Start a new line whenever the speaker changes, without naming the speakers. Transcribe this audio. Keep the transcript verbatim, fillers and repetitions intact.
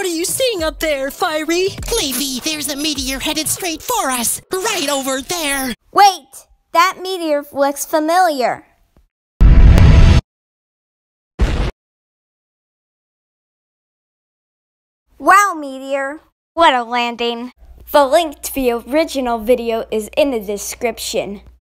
are you seeing up there, Firey?
Leafy, there's a meteor headed straight for us. Right over there.
Wait! That meteor looks familiar. Wow, Meteor! What a landing! The link to the original video is in the description.